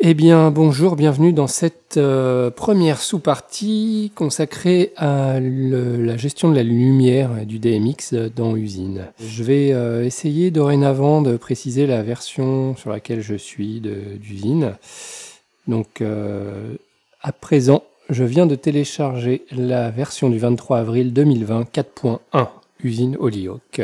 Eh bien, bonjour, bienvenue dans cette première sous-partie consacrée à la gestion de la lumière du DMX dans Usine. Je vais essayer dorénavant de préciser la version sur laquelle je suis d'Usine. Donc, à présent, je viens de télécharger la version du 23 avril 2020 4.1 Usine Holyoke.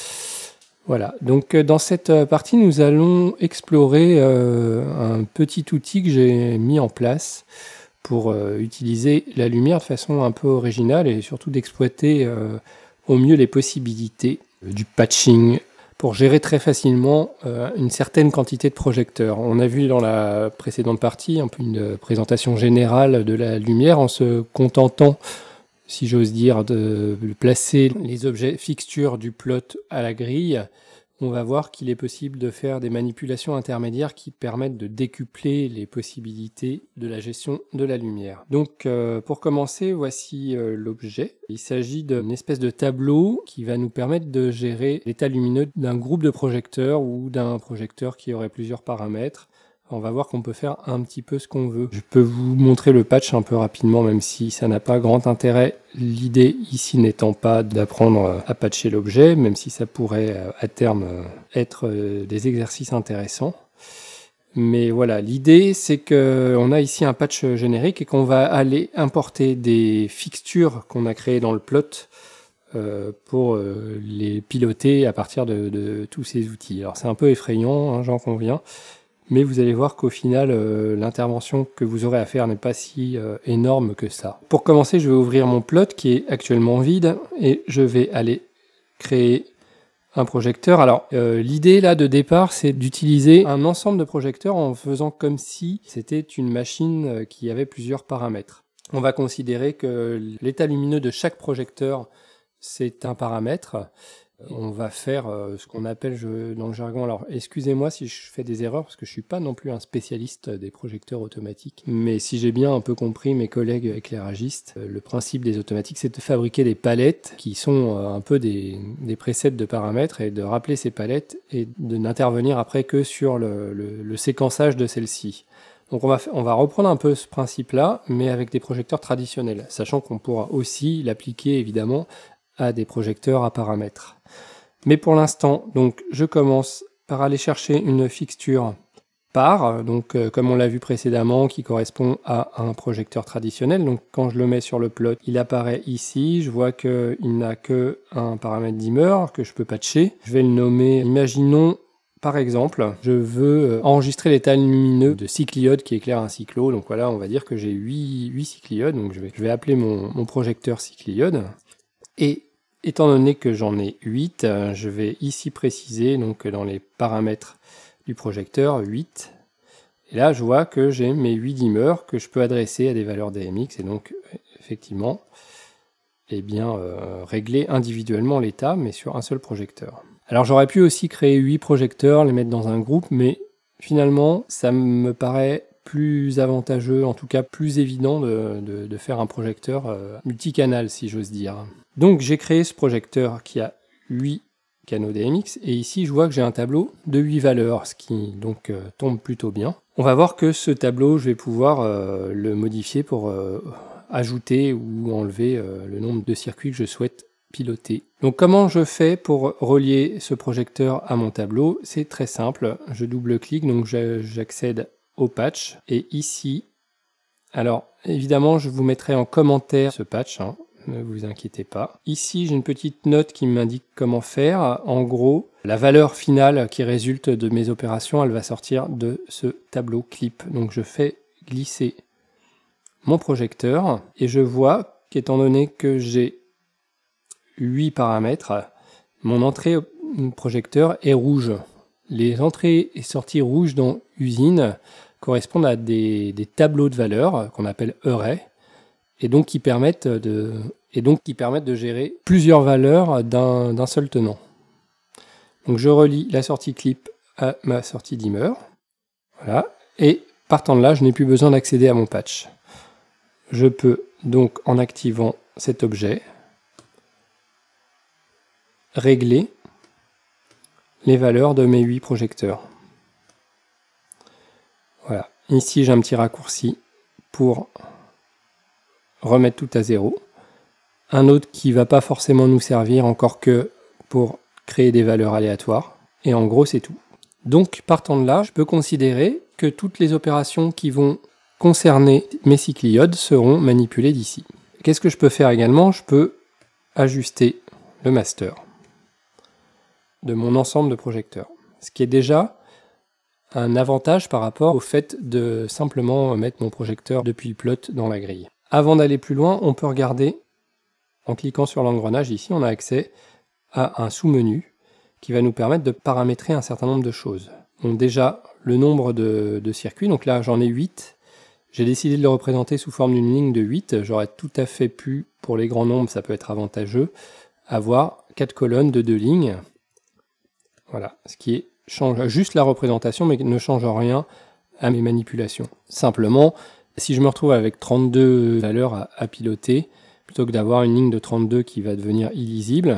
Voilà, donc dans cette partie, nous allons explorer un petit outil que j'ai mis en place pour utiliser la lumière de façon un peu originale et surtout d'exploiter au mieux les possibilités du patching pour gérer très facilement une certaine quantité de projecteurs. On a vu dans la précédente partie un peu une présentation générale de la lumière en se contentant, si j'ose dire, de placer les objets fixtures du plot à la grille. On va voir qu'il est possible de faire des manipulations intermédiaires qui permettent de décupler les possibilités de la gestion de la lumière. Donc pour commencer, voici l'objet. Il s'agit d'une espèce de tableau qui va nous permettre de gérer l'état lumineux d'un groupe de projecteurs ou d'un projecteur qui aurait plusieurs paramètres. On va voir qu'on peut faire un petit peu ce qu'on veut. Je peux vous montrer le patch un peu rapidement, même si ça n'a pas grand intérêt. L'idée ici n'étant pas d'apprendre à patcher l'objet, même si ça pourrait à terme être des exercices intéressants. Mais voilà, l'idée c'est qu'on a ici un patch générique et qu'on va aller importer des fixtures qu'on a créées dans le plot pour les piloter à partir de tous ces outils. Alors c'est un peu effrayant, hein, j'en conviens. Mais vous allez voir qu'au final, l'intervention que vous aurez à faire n'est pas si énorme que ça. Pour commencer, je vais ouvrir mon plot qui est actuellement vide et je vais aller créer un projecteur. Alors, l'idée là de départ, c'est d'utiliser un ensemble de projecteurs en faisant comme si c'était une machine qui avait plusieurs paramètres. On va considérer que l'état lumineux de chaque projecteur, c'est un paramètre. On va faire ce qu'on appelle dans le jargon, alors excusez-moi si je fais des erreurs parce que je suis pas non plus un spécialiste des projecteurs automatiques, mais si j'ai bien un peu compris mes collègues éclairagistes, le principe des automatiques c'est de fabriquer des palettes qui sont un peu des presets de paramètres et de rappeler ces palettes et de n'intervenir après que sur le séquençage de celles-ci. Donc on va reprendre un peu ce principe-là, mais avec des projecteurs traditionnels, sachant qu'on pourra aussi l'appliquer évidemment à des projecteurs à paramètres. Mais pour l'instant, donc, je commence par aller chercher une fixture par, donc comme on l'a vu précédemment, qui correspond à un projecteur traditionnel. Donc quand je le mets sur le plot, il apparaît ici. Je vois qu'il n'a que un paramètre dimmer que je peux patcher. Je vais le nommer, imaginons, par exemple, je veux enregistrer l'état lumineux de cycliode qui éclaire un cyclo. Donc voilà, on va dire que j'ai 8 cycliodes. Donc je vais appeler mon projecteur cycliode. Et étant donné que j'en ai 8, je vais ici préciser donc dans les paramètres du projecteur 8. Et là, je vois que j'ai mes 8 dimmers que je peux adresser à des valeurs DMX et donc effectivement eh bien, régler individuellement l'état mais sur un seul projecteur. Alors j'aurais pu aussi créer 8 projecteurs, les mettre dans un groupe, mais finalement ça me paraît plus avantageux, en tout cas plus évident de faire un projecteur multicanal si j'ose dire. Donc j'ai créé ce projecteur qui a 8 canaux DMX et ici je vois que j'ai un tableau de 8 valeurs, ce qui donc tombe plutôt bien. On va voir que ce tableau, je vais pouvoir le modifier pour ajouter ou enlever le nombre de circuits que je souhaite piloter. Donc comment je fais pour relier ce projecteur à mon tableau? C'est très simple, je double-clique, donc j'accède au patch et ici, alors évidemment je vous mettrai en commentaire ce patch, hein. Ne vous inquiétez pas. Ici, j'ai une petite note qui m'indique comment faire. En gros, la valeur finale qui résulte de mes opérations, elle va sortir de ce tableau clip. Donc je fais glisser mon projecteur et je vois qu'étant donné que j'ai 8 paramètres, mon entrée projecteur est rouge. Les entrées et sorties rouges dans Usine correspondent à des tableaux de valeurs qu'on appelle arrays. Et donc qui permettent de gérer plusieurs valeurs d'un seul tenant. Donc je relie la sortie clip à ma sortie dimmer. Voilà. Et partant de là, je n'ai plus besoin d'accéder à mon patch. Je peux donc, en activant cet objet, régler les valeurs de mes 8 projecteurs. Voilà. Ici, j'ai un petit raccourci pour remettre tout à 0. Un autre qui ne va pas forcément nous servir, encore que pour créer des valeurs aléatoires. Et en gros, c'est tout. Donc, partant de là, je peux considérer que toutes les opérations qui vont concerner mes cycliodes seront manipulées d'ici. Qu'est-ce que je peux faire également? Je peux ajuster le master de mon ensemble de projecteurs. Ce qui est déjà un avantage par rapport au fait de simplement mettre mon projecteur depuis plot dans la grille. Avant d'aller plus loin, on peut regarder, en cliquant sur l'engrenage ici, on a accès à un sous-menu qui va nous permettre de paramétrer un certain nombre de choses. Donc déjà, le nombre de circuits, donc là j'en ai 8. J'ai décidé de le représenter sous forme d'une ligne de 8. J'aurais tout à fait pu, pour les grands nombres, ça peut être avantageux, avoir 4 colonnes de 2 lignes. Voilà, ce qui change juste la représentation, mais ne change rien à mes manipulations. Simplement, si je me retrouve avec 32 valeurs à piloter, plutôt que d'avoir une ligne de 32 qui va devenir illisible,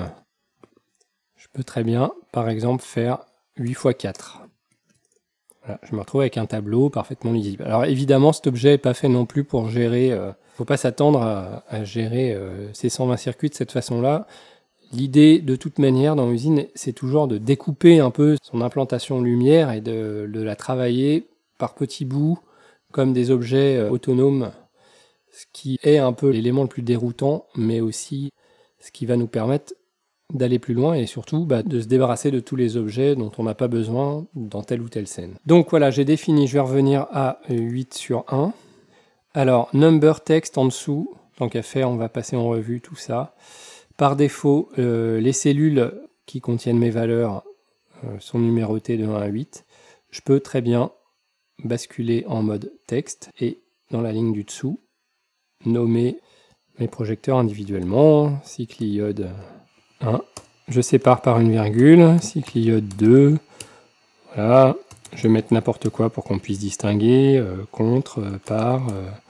je peux très bien, par exemple, faire 8 x 4. Voilà, je me retrouve avec un tableau parfaitement lisible. Alors évidemment, cet objet n'est pas fait non plus pour gérer... faut pas s'attendre à gérer ces 120 circuits de cette façon-là. L'idée, de toute manière, dans l'usine, c'est toujours de découper un peu son implantation lumière et de la travailler par petits bouts, comme des objets autonomes, ce qui est un peu l'élément le plus déroutant, mais aussi ce qui va nous permettre d'aller plus loin et surtout de se débarrasser de tous les objets dont on n'a pas besoin dans telle ou telle scène. Donc voilà, j'ai défini, je vais revenir à 8 sur 1. Alors, number text en dessous, tant qu'à faire, on va passer en revue tout ça. Par défaut, les cellules qui contiennent mes valeurs sont numérotées de 1 à 8. Je peux très bien basculer en mode texte et dans la ligne du dessous, nommer mes projecteurs individuellement. Cycliode 1, je sépare par une virgule. Cycliode 2, voilà. Je vais mettre n'importe quoi pour qu'on puisse distinguer. Contre, par,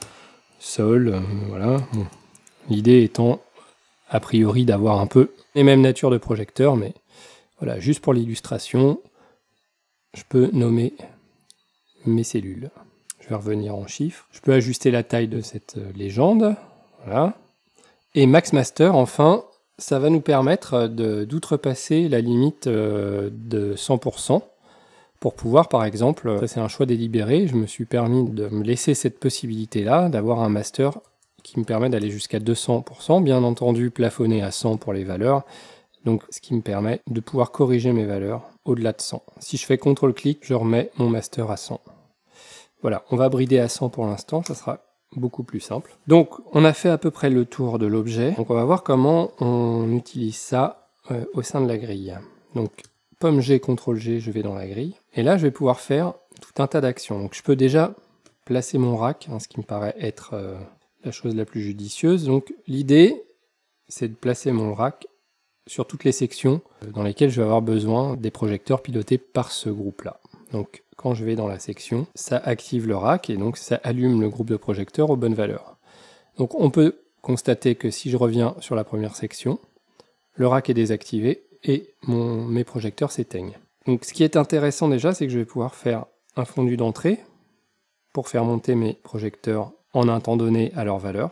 sol, voilà. Bon. L'idée étant a priori d'avoir un peu les mêmes natures de projecteurs, mais voilà, juste pour l'illustration, je peux nommer mes cellules. Je vais revenir en chiffres. Je peux ajuster la taille de cette légende. Voilà. Et Max Master, enfin, ça va nous permettre d'outrepasser la limite de 100%. Pour pouvoir, par exemple, ça c'est un choix délibéré, je me suis permis de me laisser cette possibilité-là, d'avoir un master qui me permet d'aller jusqu'à 200%, bien entendu plafonné à 100 pour les valeurs, donc ce qui me permet de pouvoir corriger mes valeurs au-delà de 100. Si je fais CTRL-clic, je remets mon master à 100. Voilà, on va brider à 100 pour l'instant, ça sera beaucoup plus simple. Donc on a fait à peu près le tour de l'objet, donc on va voir comment on utilise ça au sein de la grille. Donc pomme G, CTRL G, je vais dans la grille, et là je vais pouvoir faire tout un tas d'actions. Donc je peux déjà placer mon rack, ce qui me paraît être la chose la plus judicieuse. Donc l'idée, c'est de placer mon rack sur toutes les sections dans lesquelles je vais avoir besoin des projecteurs pilotés par ce groupe-là. Donc quand je vais dans la section, ça active le rack et donc ça allume le groupe de projecteurs aux bonnes valeurs. Donc on peut constater que si je reviens sur la première section, le rack est désactivé et mes projecteurs s'éteignent. Donc ce qui est intéressant déjà, c'est que je vais pouvoir faire un fondu d'entrée pour faire monter mes projecteurs en un temps donné à leur valeur.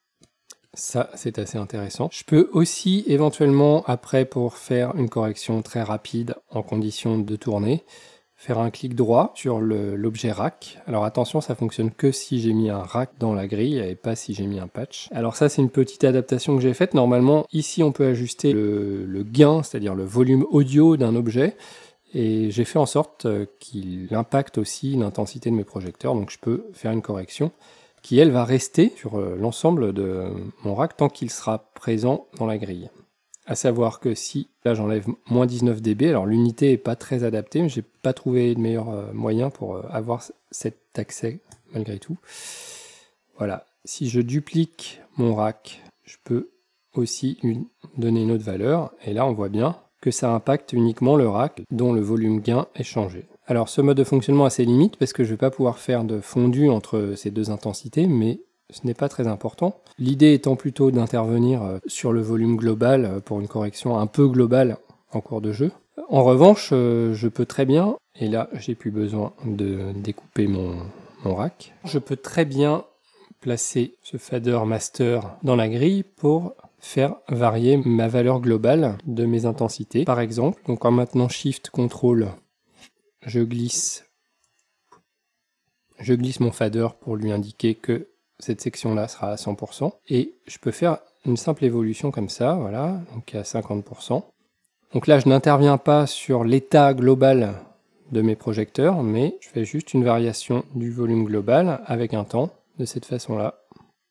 Ça, c'est assez intéressant. Je peux aussi éventuellement, après, pour faire une correction très rapide en condition de tournée, faire un clic droit sur l'objet rack. Alors attention, ça fonctionne que si j'ai mis un rack dans la grille et pas si j'ai mis un patch. Alors ça, c'est une petite adaptation que j'ai faite. Normalement, ici, on peut ajuster le gain, c'est-à-dire le volume audio d'un objet. Et j'ai fait en sorte qu'il impacte aussi l'intensité de mes projecteurs. Donc je peux faire une correction qui, elle, va rester sur l'ensemble de mon rack tant qu'il sera présent dans la grille. À savoir que si, là j'enlève moins 19 dB, alors l'unité n'est pas très adaptée, mais j'ai pas trouvé de meilleur moyen pour avoir cet accès malgré tout. Voilà, si je duplique mon rack, je peux aussi lui donner une autre valeur, et là on voit bien que ça impacte uniquement le rack dont le volume gain est changé. Alors ce mode de fonctionnement a ses limites parce que je ne vais pas pouvoir faire de fondu entre ces deux intensités, mais ce n'est pas très important. L'idée étant plutôt d'intervenir sur le volume global pour une correction un peu globale en cours de jeu. En revanche, je peux très bien, et là j'ai plus besoin de découper mon rack. Je peux très bien placer ce fader master dans la grille pour faire varier ma valeur globale de mes intensités. Par exemple, donc en maintenant Shift Ctrl, je glisse mon fader pour lui indiquer que cette section-là sera à 100%. Et je peux faire une simple évolution comme ça, voilà, donc à 50%. Donc là, je n'interviens pas sur l'état global de mes projecteurs, mais je fais juste une variation du volume global avec un temps, de cette façon-là.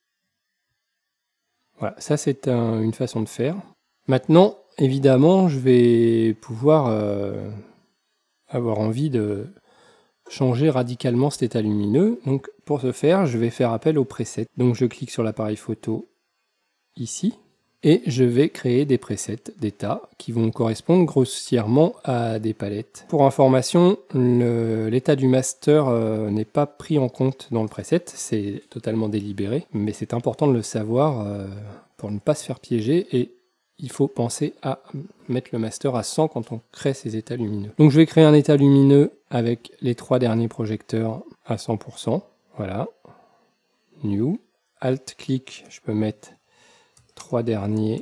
Voilà, ça c'est une façon de faire. Maintenant, évidemment, je vais pouvoir avoir envie de changer radicalement cet état lumineux. Donc pour ce faire, je vais faire appel au preset. Donc je clique sur l'appareil photo ici. Et je vais créer des presets d'état qui vont correspondre grossièrement à des palettes. Pour information, l'état du master n'est pas pris en compte dans le preset, c'est totalement délibéré, mais c'est important de le savoir pour ne pas se faire piéger et il faut penser à mettre le master à 100 quand on crée ces états lumineux. Donc je vais créer un état lumineux avec les 3 derniers projecteurs à 100%, voilà, New, Alt-clic, je peux mettre 3 derniers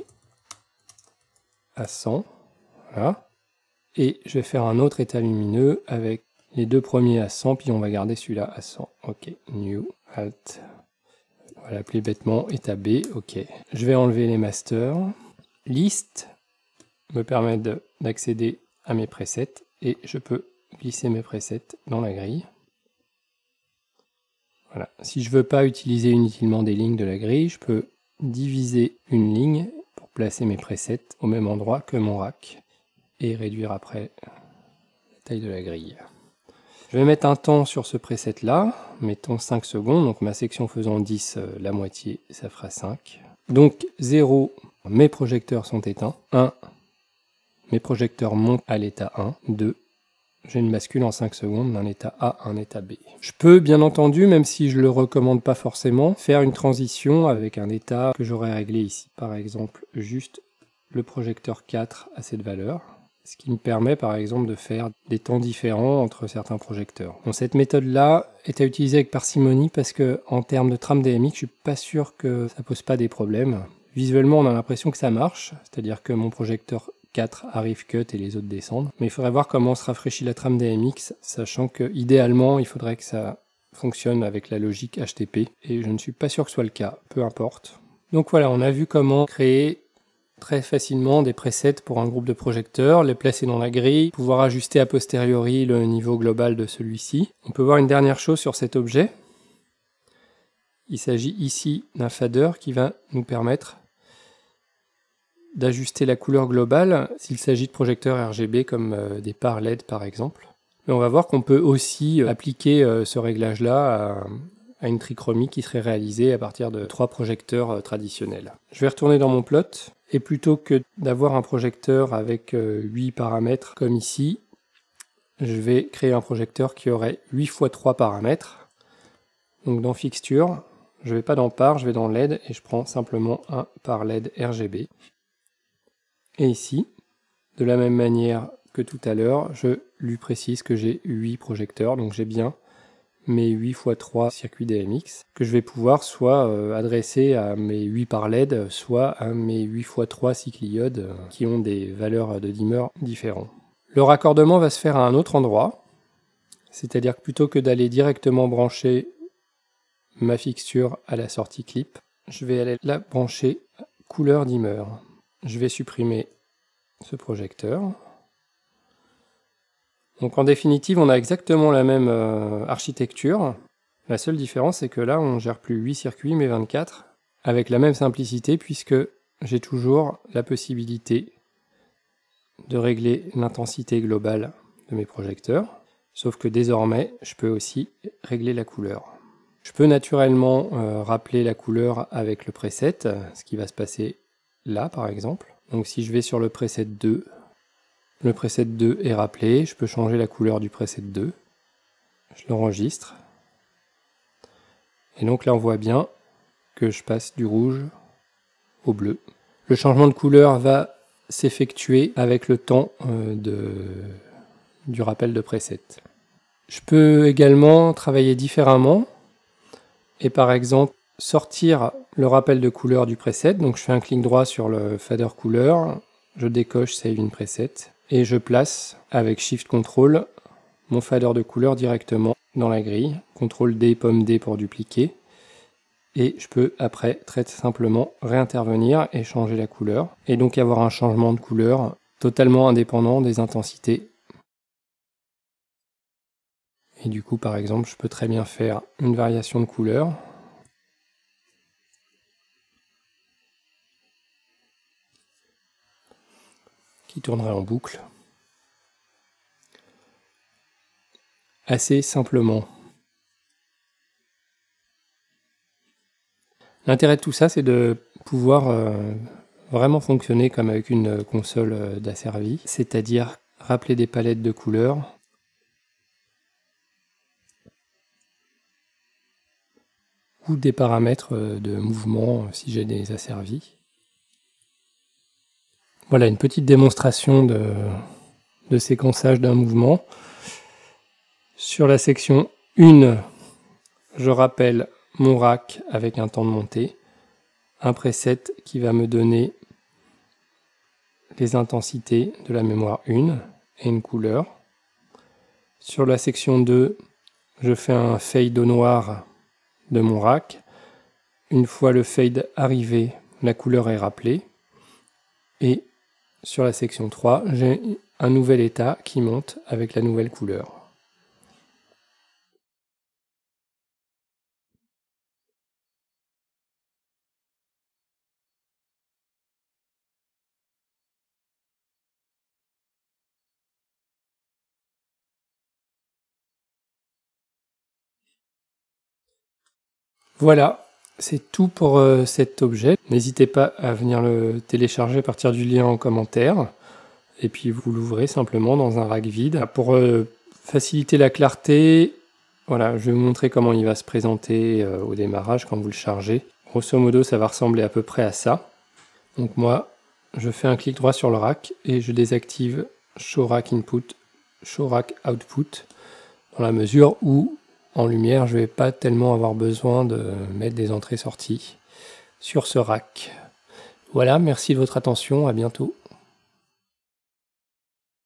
à 100, voilà. Et je vais faire un autre état lumineux avec les 2 premiers à 100, puis on va garder celui-là à 100. Ok, New, Alt, on va l'appeler bêtement état B, ok. Je vais enlever les masters. List me permet d'accéder à mes presets et je peux glisser mes presets dans la grille. Voilà. Si je ne veux pas utiliser inutilement des lignes de la grille, je peux diviser une ligne pour placer mes presets au même endroit que mon rack et réduire après la taille de la grille. Je vais mettre un temps sur ce preset là, mettons 5 secondes, donc ma section faisant 10, la moitié, ça fera 5. Donc 0, mes projecteurs sont éteints, 1, mes projecteurs montent à l'état 1, 2, j'ai une bascule en 5 secondes d'un état A à un état B. Je peux bien entendu, même si je ne le recommande pas forcément, faire une transition avec un état que j'aurais réglé ici. Par exemple, juste le projecteur 4 à cette valeur, ce qui me permet par exemple de faire des temps différents entre certains projecteurs. Bon, cette méthode-là est à utiliser avec parcimonie parce que en termes de trame DMX, je suis pas sûr que ça pose pas des problèmes. Visuellement, on a l'impression que ça marche, c'est-à-dire que mon projecteur 4 arrive cut et les autres descendent. Mais il faudrait voir comment se rafraîchit la trame DMX, sachant que idéalement, il faudrait que ça fonctionne avec la logique HTP. Et je ne suis pas sûr que ce soit le cas, peu importe. Donc voilà, on a vu comment créer très facilement des presets pour un groupe de projecteurs, les placer dans la grille, pouvoir ajuster a posteriori le niveau global de celui-ci. On peut voir une dernière chose sur cet objet. Il s'agit ici d'un fader qui va nous permettre d'ajuster la couleur globale s'il s'agit de projecteurs RGB comme des phares LED par exemple. Mais on va voir qu'on peut aussi appliquer ce réglage-là à une trichromie qui serait réalisée à partir de 3 projecteurs traditionnels. Je vais retourner dans mon plot et plutôt que d'avoir un projecteur avec 8 paramètres comme ici, je vais créer un projecteur qui aurait 8 x 3 paramètres. Donc dans Fixture, je ne vais pas dans Par, je vais dans LED et je prends simplement un par LED RGB. Et ici, de la même manière que tout à l'heure, je lui précise que j'ai 8 projecteurs, donc j'ai bien mes 8 x 3 circuits DMX, que je vais pouvoir soit adresser à mes 8 par LED, soit à mes 8 x 3 cycliodes qui ont des valeurs de dimmer différents. Le raccordement va se faire à un autre endroit, c'est-à-dire que plutôt que d'aller directement brancher ma fixture à la sortie clip, je vais aller la brancher couleur dimmer. Je vais supprimer ce projecteur. Donc en définitive, on a exactement la même architecture. La seule différence, c'est que là, on ne gère plus 8 circuits, mais 24, avec la même simplicité, puisque j'ai toujours la possibilité de régler l'intensité globale de mes projecteurs, sauf que désormais, je peux aussi régler la couleur. Je peux naturellement rappeler la couleur avec le preset, ce qui va se passer là, par exemple. Donc si je vais sur le preset 2, le preset 2 est rappelé, je peux changer la couleur du preset 2, je l'enregistre, et donc là on voit bien que je passe du rouge au bleu. Le changement de couleur va s'effectuer avec le temps du rappel de preset. Je peux également travailler différemment et par exemple sortir le rappel de couleur du preset. Donc je fais un clic droit sur le fader couleur, je décoche Save in Preset et je place avec Shift Ctrl mon fader de couleur directement dans la grille. CTRL D, pomme D pour dupliquer. Et je peux après très simplement réintervenir et changer la couleur. Et donc avoir un changement de couleur totalement indépendant des intensités. Et du coup, par exemple, je peux très bien faire une variation de couleur. Qui tournerait en boucle. Assez simplement. L'intérêt de tout ça, c'est de pouvoir vraiment fonctionner comme avec une console d'asservi, c'est-à-dire rappeler des palettes de couleurs, ou des paramètres de mouvement si j'ai des asservis. Voilà une petite démonstration de séquençage d'un mouvement. Sur la section 1, je rappelle mon rack avec un temps de montée, un preset qui va me donner les intensités de la mémoire 1 et une couleur. Sur la section 2, je fais un fade au noir de mon rack. Une fois le fade arrivé, la couleur est rappelée. Et sur la section 3, j'ai un nouvel état qui monte avec la nouvelle couleur. Voilà, c'est tout pour cet objet. N'hésitez pas à venir le télécharger à partir du lien en commentaire. Et puis vous l'ouvrez simplement dans un rack vide. Pour faciliter la clarté, voilà, je vais vous montrer comment il va se présenter au démarrage quand vous le chargez. Grosso modo, ça va ressembler à peu près à ça. Donc moi, je fais un clic droit sur le rack et je désactive Show Rack Input, Show Rack Output, dans la mesure où en lumière, je ne vais pas tellement avoir besoin de mettre des entrées-sorties sur ce rack. Voilà, merci de votre attention, à bientôt.